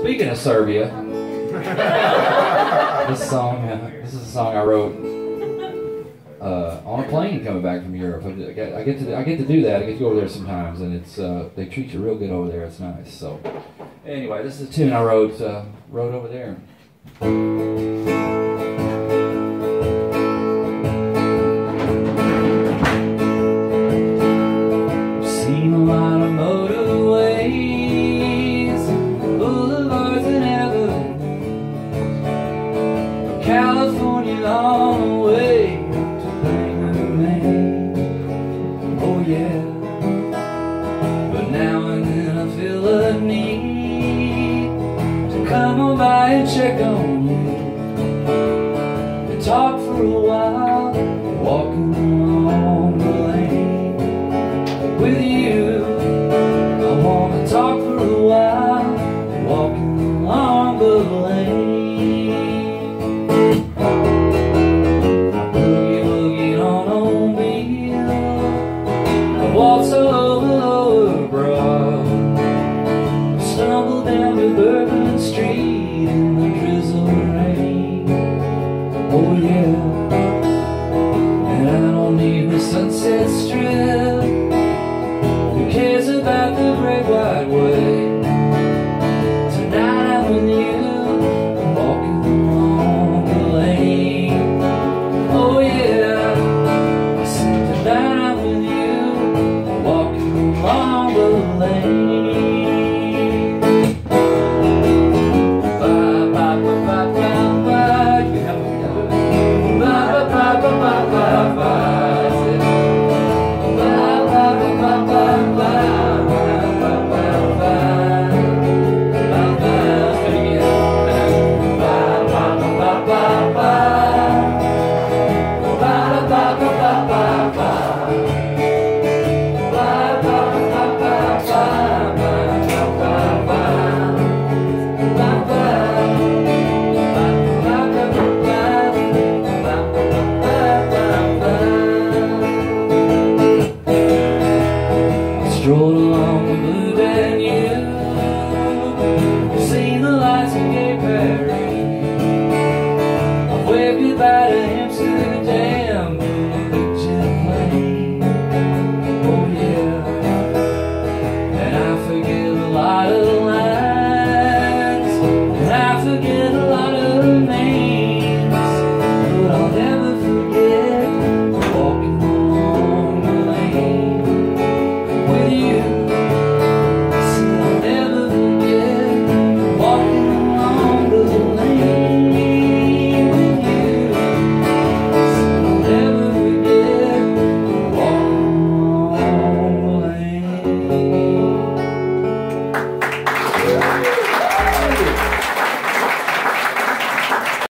Speaking of Serbia, this is a song I wrote on a plane coming back from Europe. I get to do that. I get to go over there sometimes, and it's they treat you real good over there. It's nice. So anyway, this is a tune I wrote over there. I've seen a lot of motorways, boulevards and avenues, California long way to Bangor, Maine. Oh yeah, but now and then I feel a need to come on by and check on you and talk for a while.